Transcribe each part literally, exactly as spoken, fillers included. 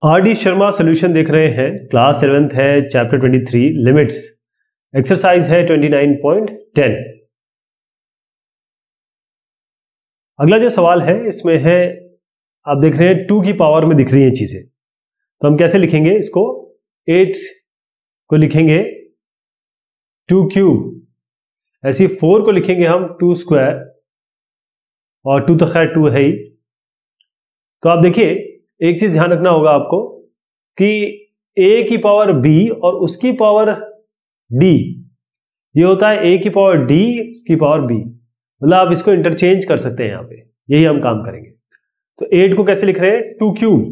R D Sharma solution देख रहे हैं। क्लास इलेवेंथ है, chapter twenty three limits, exercise है ट्वेंटी नाइन पॉइंट टेन। अगला जो सवाल है इसमें है, आप देख रहे हैं टू की पावर में दिख रही हैं चीजें, तो हम कैसे लिखेंगे इसको? एट को लिखेंगे टू क्यूब, ऐसी फोर को लिखेंगे हम टू स्क्वायर, और टू तो खैर टू है ही। तो आप देखिए, एक चीज ध्यान रखना होगा आपको कि a की पावर b और उसकी पावर d, ये होता है a की पावर d की पावर b, मतलब आप इसको इंटरचेंज कर सकते हैं यहां पे, यही हम काम करेंगे। तो एट को कैसे लिख रहे हैं? टू क्यूब,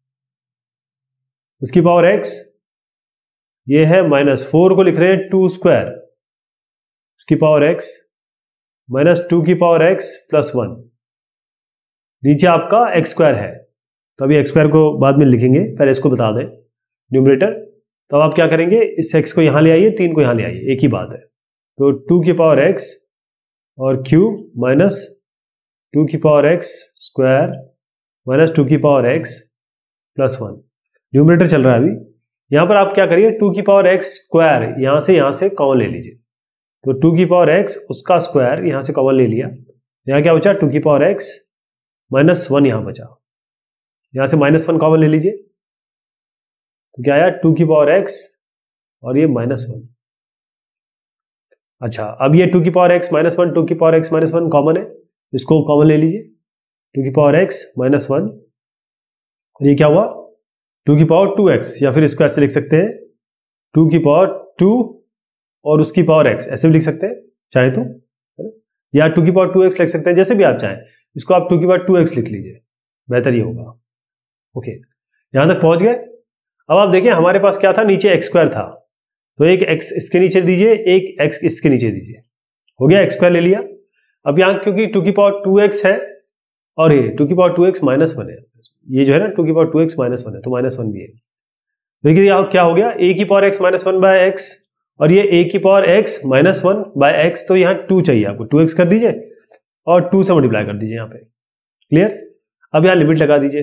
उसकी पावर x, ये है माइनस फोर को लिख रहे हैं टू स्क्वायर, उसकी पावर x, माइनस टू की पावर x प्लस वन, नीचे आपका एक्स स्क्वायर है। तो अभी एक्स स्क्वायर को बाद में लिखेंगे, पहले इसको बता दें न्यूमरेटर। तो अब आप क्या करेंगे, इस x को यहां ले आइए, तीन को यहां ले आइए, एक ही बात है। तो टू की पावर x और क्यूब माइनस टू की power x square minus two की power x plus one, numerator चल रहा है अभी। यहां पर आप क्या करिए, टू की पावर x स्क्वायर यहां से यहां से कॉमन ले लीजिए। तो टू की पावर x उसका स्क्वायर यहां से कॉमन ले लिया, यहां क्या बचा? टू की पावर x माइनस वन यहां बचा, यहां से माइनस वन कॉमन ले लीजिए, तो क्या आया? टू की पावर x और ये माइनस वन। अच्छा, अब ये टू की power x minus one, two की power x minus one common है, इसको कॉमन ले लीजिए, टू की पावर x माइनस वन, और ये क्या हुआ? टू की पावर टू एक्स, या फिर इसको ऐसे लिख सकते हैं टू की पावर टू और उसकी पावर x, ऐसे भी लिख सकते हैं चाहे तो, या टू की पावर टू एक्स लिख सकते हैं, जैसे भी आप चाहें। इसको आप टू की पावर टू एक्स लिख लीजिए, बेहतर ही होगा। ओके, यहां तक पहुंच गए। अब आप देखिए हमारे पास क्या था, नीचे एक्स स्क्वायर था, तो एक एक्स इसके नीचे दीजिए, एक एक्स इसके नीचे दीजिए, हो गया, एक्स स्क्वायर ले लिया। अब यहां क्योंकि टू की पावर टू एक्स है और ये टू की power two x minus one है, ये जो है ना टू की power two x minus one है, तो माइनस वन भी है। देखिए यहां क्या हो गया, ए की power x minus one by x, और ये ए की power x minus one by x, तो यहां टू चाहिए आपको, टू एक्स कर दीजिए और टू से मल्टीप्लाई कर दीजिए यहां पे। क्लियर? अब यहां लिमिट लगा दीजिए,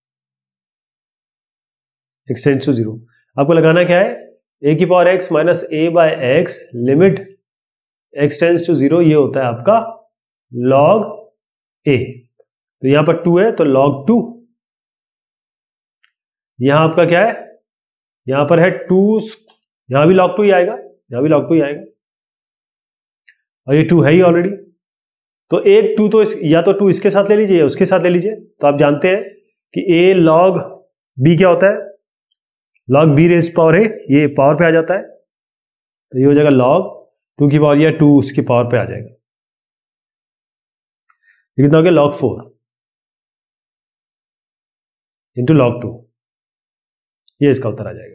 एक्स टेंड्स टू जीरो। आपको लगाना क्या है, ए की power x minus a by x limit x tends to zero, ये होता है आपका लॉग ए। तो यहां पर टू है तो लॉग टू, यहां आपका क्या है, यहां पर है टू, यहां भी लॉग टू ही आएगा, यहां भी लॉग टू ही आएगा, और ये टू है ही ऑलरेडी। तो एक टू तो इस, या तो टू इसके साथ ले लीजिए या उसके साथ ले लीजिए। तो आप जानते हैं कि ए लॉग बी क्या होता है, लॉग बी रेज पावर है, ये पावर पे आ जाता है, तो ये हो जाएगा लॉग टू की पावर, या टू उसकी पावर पे आ जाएगा, ये कितना हो गया? Log four into log two, ये इसका उत्तर आ जाएगा।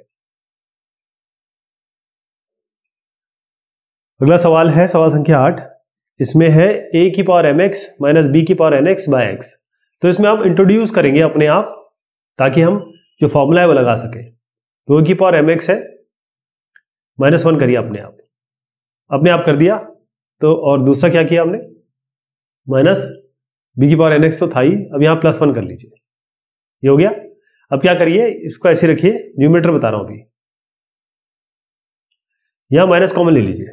अगला सवाल है सवाल संख्या आठ, इसमें है a की power M x minus B की power N x by x. तो इसमें हम इंट्रोड्यूस करेंगे अपने आप, ताकि हम जो फॉर्मूला है वो लगा सके। तो a की पावर एम एक्स है, माइनस वन करिए अपने आप, अपने आप कर दिया। तो और दूसरा क्या किया हमने, माइनस बी की पावर एन एक्स तो था ही, अब यहां प्लस वन कर लीजिए, ये हो गया। अब क्या करिए, इसको ऐसे रखिए, न्यूमरेटर बता रहा हूं अभी, यहां माइनस कॉमन ले लीजिए,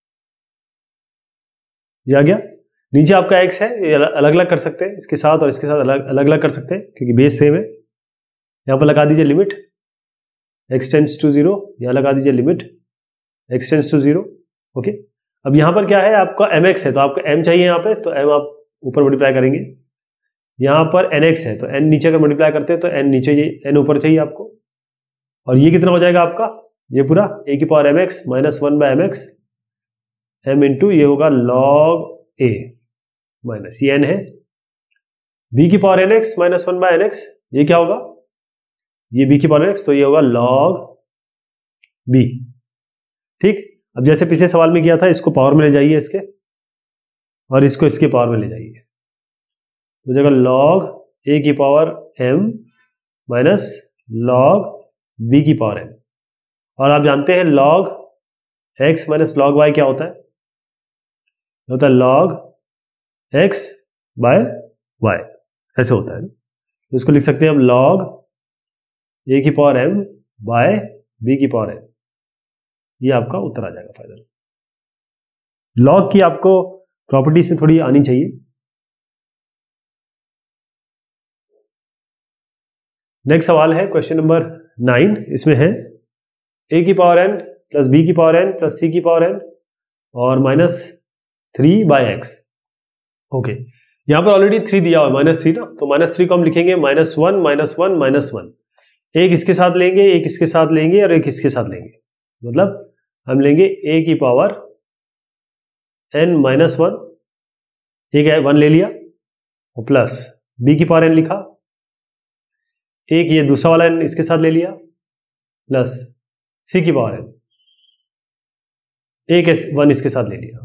ये आ गया। नीचे आपका x है, ये अलग अलग कर सकते हैं, इसके साथ और इसके साथ अलग अलग अलग कर सकते हैं क्योंकि बेस सेम है। यहां पर लगा दीजिए limit x tends to zero, यहां लगा दीजिए limit x tends to zero. Okay, अब यहां पर क्या है, आपका mx है, तो आपको m चाहिए यहां पे, तो m आप ऊपर मल्टीप्लाई करेंगे। यहां पर nx है, तो n नीचे अगर मल्टीप्लाई करते हैं तो n नीचे, n ऊपर चाहिए आपको, और ये कितना हो जाएगा आपका, ये पूरा a की power M x minus one by M x m into, ये होगा लॉग ए माइनस, ये एन है, बी की power N x minus one by N x, ये क्या होगा, ये बी की पावर एन एक्स, तो ये होगा लॉग बी। ठीक, अब जैसे पिछले सवाल में किया था, इसको पावर में ले जाइए इसके, और इसको इसके पावर में ले जाइए, तो जगह लॉग ए की power m minus log b की पावर एम। और आप जानते हैं log x minus log y क्या होता है, होता है लॉग एक्स बाय वाई, ऐसे होता है। तो इसको लिख सकते हैं हम लॉग ए की पावर एम बाय बी की पावर एन, ये आपका उत्तर आ जाएगा फाइनल। लॉग की आपको प्रॉपर्टीज में थोड़ी आनी चाहिए। नेक्स्ट सवाल है क्वेश्चन नंबर नाइन। इसमें है ए की पावर एन प्लस बी की पावर एन प्लस सी की पावर एन और minus three by x. Okay, यहां पर ऑलरेडी थ्री दिया हुआ है, माइनस थ्री ना, तो माइनस थ्री को हम लिखेंगे minus one minus one minus one. एक इसके साथ लेंगे, एक इसके साथ लेंगे और एक इसके साथ लेंगे, मतलब हम लेंगे ए की पावर एन माइनस वन, एक है वन ले लिया, और प्लस बी की पावर एन लिखा, एक ये दूसरा वाला एन इसके साथ ले लिया, प्लस सी की पावर एन, एक वन इसके साथ ले लिया।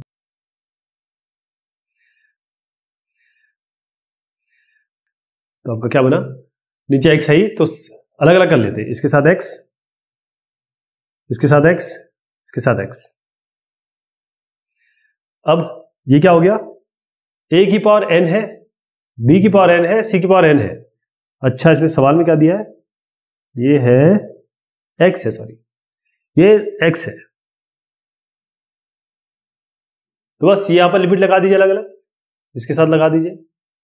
तो आपका क्या बना, नीचे एक्स है ही तो अलग अलग कर लेते हैं, इसके साथ एक्स, इसके साथ एक्स, इसके साथ एक्स। अब ये क्या हो गया, ए की पावर एन है, बी की पावर एन है, सी की पावर एन है। अच्छा, इसमें सवाल में क्या दिया है, ये है एक्स है, सॉरी ये एक्स है, तो बस यहां पर लिमिट लगा दीजिए अलग अलग, इसके साथ लगा दीजिए।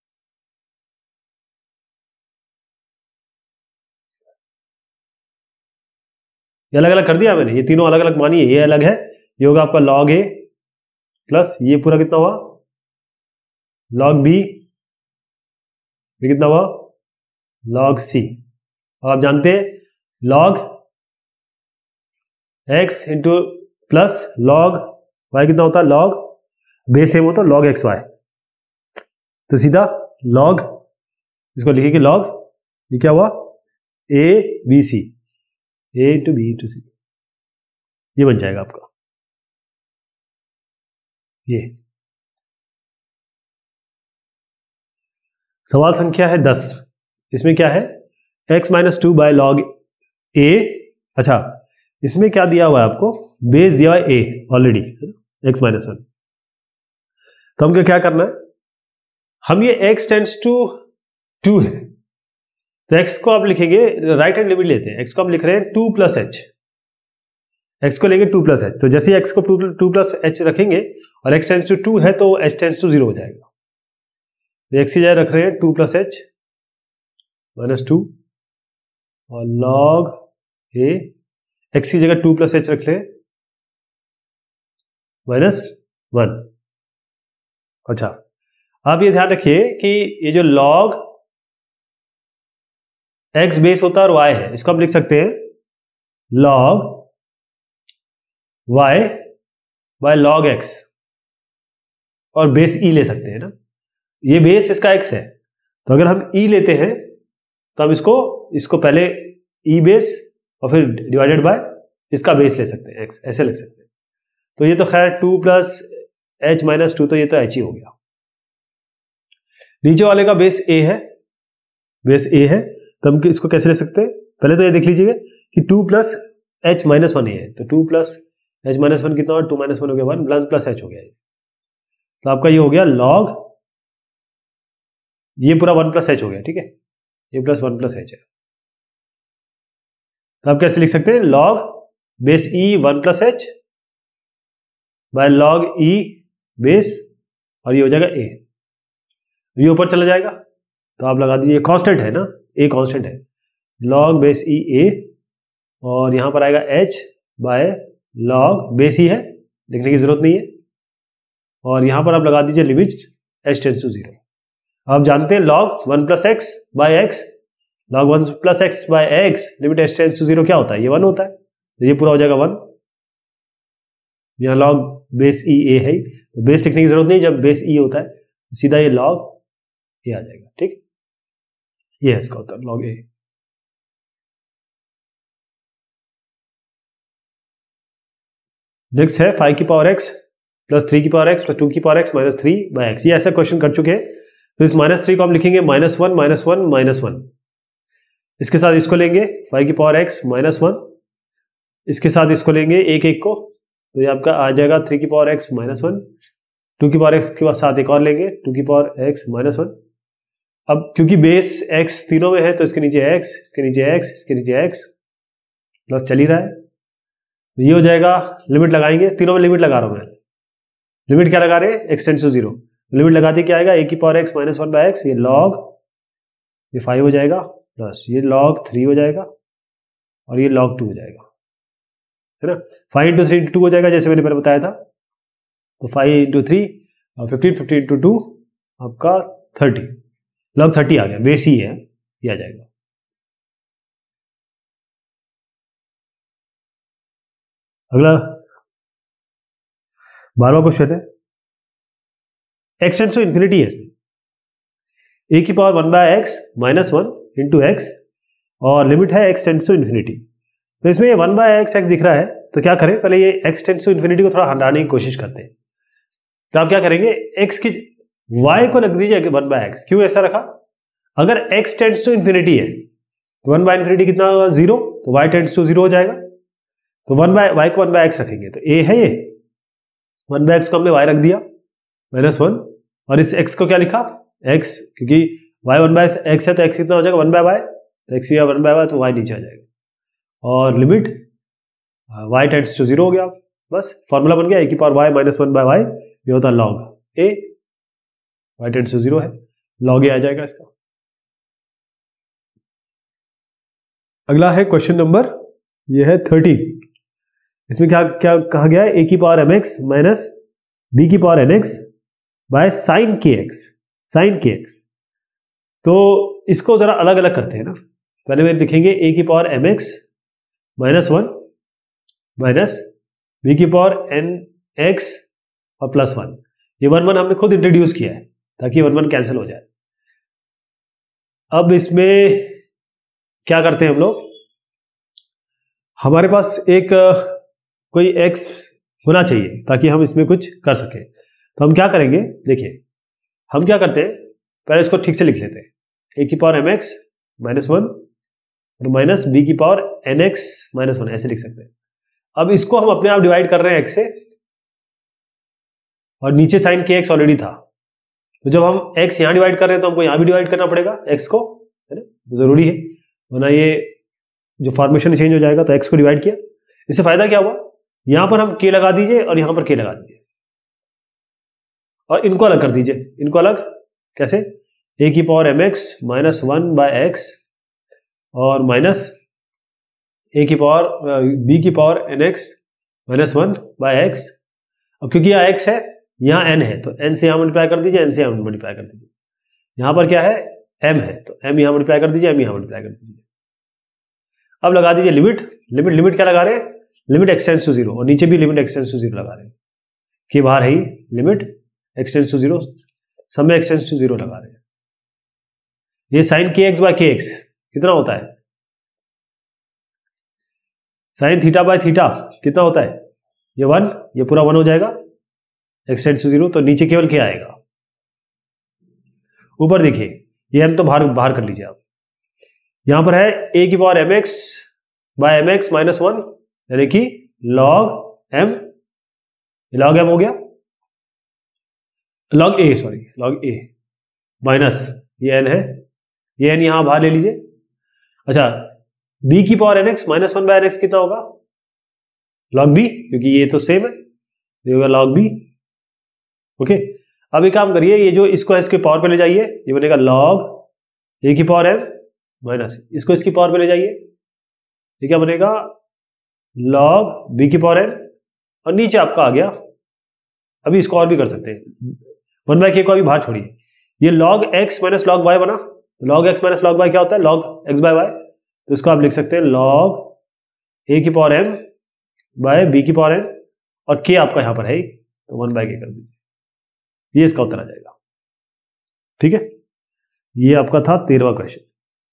ये अलग अलग कर दिया मैंने, ये तीनों अलग अलग मानिए, ये अलग है, ये होगा आपका लॉग ए प्लस ये पूरा कितना हुआ लॉग बी, ये कितना हुआ लॉग सी। और आप जानते हैं log x into plus log y कितना होता है, लॉग बेस सेम हो तो लॉग एक्स वाई, तो सीधा लॉग, इसको लिखिए कि लॉग, ये क्या हुआ a b c, a two b two c, ये बन जाएगा आपका ये। सवाल संख्या है दस। इसमें क्या है, x minus two by log a. अच्छा, इसमें क्या दिया हुआ है आपको, बेस दिया हुआ है a already, x minus one. तो हमको क्या करना है, हम ये x टेंड्स टू टू है, तो x को आप लिखेंगे, राइट हैंड लिमिट लेते हैं, x को हम लिख रहे हैं टू प्लस एच, x को लेंगे टू प्लस एच, तो जैसे ही x को टू प्लस एच रखेंगे और x टेंड्स टू टू है तो h टेंड्स टू जीरो हो जाएगा। तो x की जगह रख रहे हैं two plus H minus two और लॉग ए, x की जगह टू प्लस एच रख ले माइनस वन। अच्छा, आप ये ध्यान रखिए कि ये जो लॉग x बेस होता है और y है, इसको हम लिख सकते हैं log y by log x, और बेस e ले सकते हैं ना, ये बेस इसका x है, तो अगर हम e लेते हैं तो हम इसको इसको पहले e बेस और फिर डिवाइडेड बाय इसका बेस ले सकते हैं x, ऐसे लिख सकते हैं। तो ये तो खैर two plus H minus two, तो ये तो h ही हो गया। नीचे वाले का बेस a है, बेस a है, तो हम इसको कैसे ले सकते हैं, पहले तो ये देख लीजिएगा कि two plus H minus one है, तो two plus H minus one कितना हुआ, टू माइनस वन हो गया वन, वन प्लस एच हो गया, तो आपका ये हो गया लॉग, ये पूरा वन प्लस एच हो गया, ठीक है, ये प्लस वन प्लस एच है। तो आप कैसे लिख सकते हैं, log base E one plus H by log E base, और ये हो जाएगा ए, ये ऊपर चला जाएगा, तो आप लगा दीजिए, कांस्टेंट है ना, ए कांस्टेंट है, लॉग बेस ई ए, और यहां पर आएगा H by log base E है, लिखने की जरूरत नहीं है, और यहां पर आप लगा दीजिए limit H tends to zero. आप जानते हैं log one plus X by X, log one plus X by x limit H tends to zero क्या होता है, ये वन होता है, तो ये पूरा हो जाएगा वन। यहाँ लॉग बेस ई ए है, तो बेस लिखने की जरूरत नहीं, जब बेस ई होता है तो सीधा ये लॉग ए आ जाएगा, ठीक, ये है इसका उत्तर लॉग ए। नेक्स्ट है फाइव की पावर एक्स प्लस थ्री की पावर एक्स प्लस टू की power x minus three by X. ये ऐसा क्वेश्चन कर चुके हैं, तो इस माइनस थ्री को हम लिखेंगे minus one minus one minus one, इसके साथ इसको लेंगे फाइव की पावर एक्स माइनस वन, इसके साथ इसको लेंगे एक एक को, तो ये आपका आ जाएगा थ्री की power x minus one, two की पावर एक्स के साथ एक और लेंगे टू की पावर एक्स माइनस वन, अब क्योंकि बेस x तीनों में है तो इसके नीचे x, इसके नीचे x, इसके नीचे x प्लस चल ही रहा है, तो ये हो जाएगा, लिमिट लगाएंगे, तीनों में लिमिट लगा रहा हूं मैं, लिमिट क्या लगा रहे हैं, x tends to zero, limit लगाते क्या आएगा, a की power x minus one by X, ये लॉग, ये फाइव हो जाएगा, प्लस ये लॉग थ्री हो जाएगा और ये लॉग टू हो जाएगा, है ना। Five into three into two हो जाएगा जैसे मैंने पहले बताया था, तो फाइव इंटू थ्री और फिफ्टीन, फिफ्टीन इंटू टू आपका थर्टी, लॉग थर्टी आ गया, बेस ही है, ये आ जाएगा। अगला बारहवां क्वेश्चन है, एक्स टेंड्स टू इन्फिनिटी है, ए की power one by X minus one into X और लिमिट है एक्स टेंड्स टू इन्फिनिटी। तो इसमें ये वन बाय एक्स एक्स दिख रहा है, तो क्या करें, पहले ये एक्स टेंड्स टू इन्फिनिटी को थोड़ा हटाने की कोशिश करते हैं। तो आप क्या करेंगे, एक्स की वाई को रख दीजिए वन बाय एक्स। क्यों ऐसा रखा, अगर एक्स टेंड्स टू इन्फिनिटी है तो वन बाय इन्फिनिटी कितना होगा, जीरो, तो वाई टेंड्स टू जीरो हो जाएगा, तो वन बाय वाई को वन बाय एक्स रखेंगे, तो ए है ये, वन बाय एक्स को हमने वाई रख दिया माइनस वन, और इस एक्स को क्या लिखा, एक्स, क्योंकि वाई वन बाय एक्स है तो एक्स कितना हो जाएगा, वन बाय वाई, तो एक्स या वन बाय वाई, तो वाई नीचे आ जाएगा, और limit Y tends to zero हो गया। बस फॉर्मूला बन गया, ए की power Y minus one by Y, ये होता है log A, Y tends to zero है, लॉग ए आ जाएगा इसका। अगला है क्वेश्चन नंबर, ये है थर्टी। इसमें क्या क्या कहा गया है, ए की power M x minus B की power N x by sine के एक्स, साइन के एक्स। तो इसको जरा अलग अलग करते हैं ना, पहले में लिखेंगे ए की power M x minus one minus B की पावर एन एक्स और प्लस वन, ये वन वन हमने खुद इंट्रोड्यूस किया है ताकि वन वन कैंसिल हो जाए। अब इसमें क्या करते हैं हम लोग, हमारे पास एक कोई x होना चाहिए ताकि हम इसमें कुछ कर सकें, तो हम क्या करेंगे, देखिए हम क्या करते हैं, पहले इसको ठीक से लिख लेते हैं, ए की power M x minus one और माइनस बी की power N x minus one, ऐसे लिख सकते हैं। अब इसको हम अपने आप डिवाइड कर रहे हैं x से, और नीचे साइन के एक्स ऑलरेडी था, तो जब हम x यहां डिवाइड कर रहे हैं तो हमको यहां भी डिवाइड करना पड़ेगा x को, है ना, जरूरी है, वरना ये जो फॉर्मेशन चेंज हो जाएगा। तो x को डिवाइड किया, इससे फायदा क्या हुआ, यहां पर हम k लगा दीजिए और यहां पर k लगा दीजिए, और इनको अलग कर दीजिए, इनको अलग कैसे, a की power M x minus one by x और माइनस a की पावर b की power N x minus one by X. अब क्योंकि यहाँ x है यहाँ n है, तो n से यहां मल्टीप्लाई कर दीजिए, n से यहां मल्टीप्लाई कर दीजिए, यहां पर क्या है m है, तो m यहां मल्टीप्लाई कर दीजिए, m यहां मल्टीप्लाई कर दीजिए। अब लगा दीजिए लिमिट, लिमिट लिमिट क्या लगा रहे हैं, limit x tends to zero, और नीचे भी limit x tends to zero लगा रहे हैं, के बाहर है ही limit x tends to zero, सब में एक्स टेंड्स टू जीरो लगा रहे हैं। ये साइन के एक्स बाय के एक्स कितना होता है, साइन थीटा बाय थीटा कितना होता है, ये वन, ये पूरा वन हो जाएगा, एक्स टेंड्स टू जीरो, तो नीचे केवल क्या आएगा, ऊपर देखिए ये m तो बाहर बाहर कर लीजिए आप, यहां पर है a की power M X by M x minus one, यानी कि लॉग m, लॉग m हो गया, log a, sorry log a minus ये n है, ये n यहां बाहर ले लीजिए। अच्छा, b की power N x minus one by N X कितना होगा, लॉग b, क्योंकि ये तो सेम है, ये होगा लॉग b। ओके, अब एक काम करिए, ये जो इसको इसके पावर पे ले जाइए, ये बनेगा लॉग a की पावर m माइनस इसको इसकी पावर पे ले जाइए, ये क्या बनेगा, लॉग b की पावर n, और नीचे आपका आ गया, अभी इसको और भी कर सकते हैं, वन बाय के को अभी बाहर छोड़िए, ये log x minus log y बना, log x minus log y क्या होता है, लॉग x बाय y, तो इसको आप लिख सकते हैं लॉग a की पावर m बाय b की पावर n, और k आपका यहां पर है, तो वन बाय के कर दीजिए, ये इसका उत्तर आ जाएगा। ठीक है, ये आपका था तेरहवां क्वेश्चन।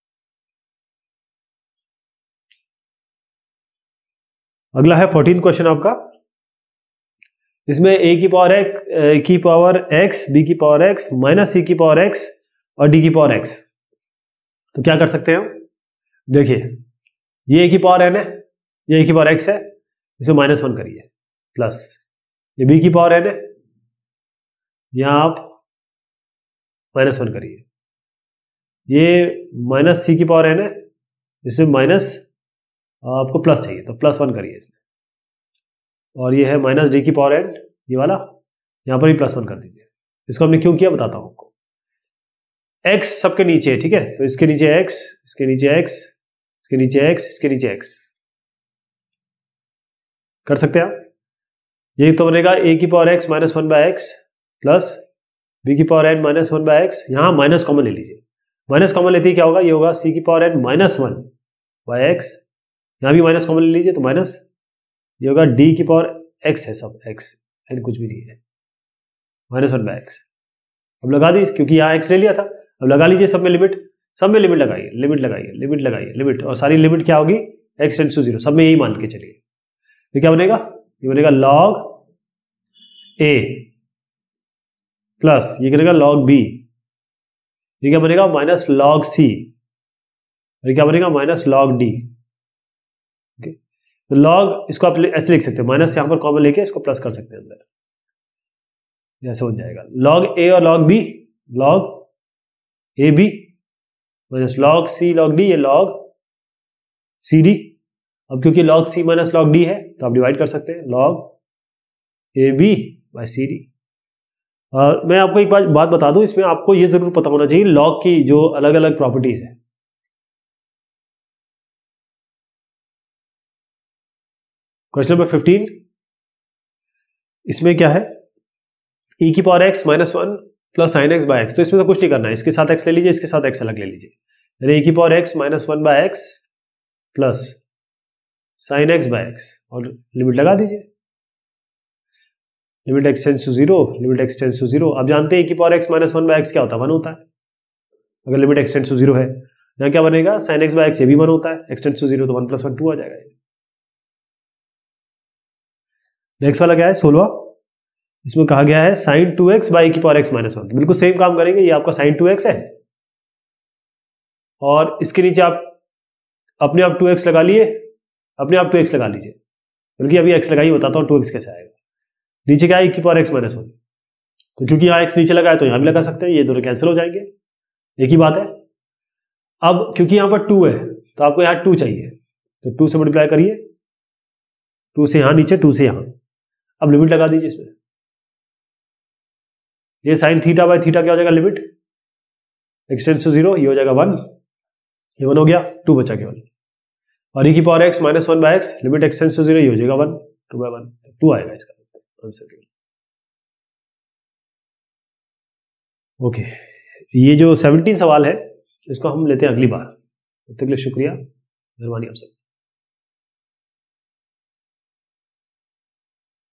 अगला है फोर्टीन क्वेश्चन आपका, इसमें a की पावर x की पावर x, b की पावर x माइनस c की पावर x और d की पावर x। तो क्या कर सकते हैं हम, देखिए ये a की पावर n है, ये a की पावर x है, इसे माइनस वन करिए, प्लस ये b की पावर n है, यहां आप माइनस वन करिए, ये माइनस सी की पावर एन है, इसमें माइनस आपको प्लस चाहिए तो प्लस वन करिए इसमें, और ये है माइनस डी की पावर एन, ये वाला यहाँ पर भी प्लस वन कर दीजिए। इसको हमने क्यों किया बताता हूँ आपको। एक्स सबके नीचे है, ठीक है, तो इसके नीचे एक्स, इसके नीचे एक्स, इसके नीचे एक्स, इसके नीचे एक्स कर सकते हैं आप। ये तो बनेगा ए की power x minus one by X plus B की power N minus one by X. यहाँ माइनस कॉमन ले लीजिए, माइनस कॉमन लेते ही क्या होगा, ये होगा सी की power N minus one by X, यहाँ भी माइनस कॉमन ले लीजिए तो माइनस, ये होगा डी की पावर एक्स है, सब एक्स, एन कुछ भी नहीं है, माइनस वन बाय एक्स। अब लगा दीजिए, क्योंकि यहाँ एक्स ले लिया था, अब लगा लीजिए सब में लिमिट, सब में लिमिट लगाइए, लिमिट लगाइए, लिमिट लगाइए, लिमिट, और सारी लिमिट क्या होगी, एक्स टेंड्स टू जीरो, सब में यही मान के चलिए। तो क्या बनेगा, ये बनेगा लॉग ए प्लस ये करेगा लॉग बी, ये क्या बनेगा माइनस लॉग सी, और क्या बनेगा माइनस लॉग डी। ओके, तो लॉग इसको आप ऐसे लिख सकते हैं, माइनस यहां पर कॉमन लेके इसको प्लस कर सकते हैं अंदर, ऐसे हो जाएगा लॉग ए और log B, log A B minus log C log D, ये लॉग सी डी। अब क्योंकि log C minus log D है तो आप डिवाइड कर सकते हैं, log A B by C D. मैं आपको एक बात बात बता दूं, इसमें आपको ये जरूर पता होना चाहिए लॉग की जो अलग अलग प्रॉपर्टीज है। क्वेश्चन नंबर फिफ्टीन, इसमें क्या है, e की power x minus one plus sine X by x, तो इसमें तो कुछ नहीं करना है, इसके साथ x ले लीजिए, इसके साथ x अलग ले लीजिए, यानी e की power x minus one by X plus sine X by x, और लिमिट लगा दीजिए, limit x tends to zero, limit x tends to zero. आप जानते हैं e की power x minus one by X क्या होता है, वन होता है, अगर limit x tends to zero है, यहाँ क्या बनेगा साइन एक्स बाय एक्स, ये भी वन होता है, x टेंड्स टू जीरो तो वन प्लस वन टू आ जाएगा। नेक्स्ट वाला क्या है, सोलवा, इसमें कहा गया है साइन टू एक्स बाई की पावर एक्स माइनस वन, बिल्कुल सेम काम करेंगे, ये आपका साइन टू एक्स है, और इसके नीचे आप अपने आप टू एक्स लगा लिए, अपने आप टू एक्स लगा लीजिए, बल्कि अभी एक्स लगाइए, बताता हूँ टू एक्स कैसे आएगा। नीचे क्या है, की पावर एक्स माइनस वन, तो क्योंकि यहाँ एक्स नीचे लगा है तो यहाँ भी लगा सकते हैं, ये दोनों कैंसिल हो जाएंगे, एक ही बात है। अब क्योंकि यहाँ पर टू है तो आपको यहाँ टू चाहिए, तो टू से मल्टीप्लाई करिए, टू से यहाँ नीचे, टू से यहाँ, अब लिमिट लगा दीजिए इसमें, ये साइन थीटा बाय थीटा क्या हो जाएगा, limit x tends to zero, ये हो जाएगा वन, ये वन हो गया, टू बचा केवल, और e की power x minus one by x, limit x tends to zero, ये हो जाएगा one, two by one, two आएगा इसका आंसर। ओके, ये जो सेवनटीन सवाल है इसको हम लेते हैं अगली बार, तब तक के लिए शुक्रिया, मेहरबानी आप सब।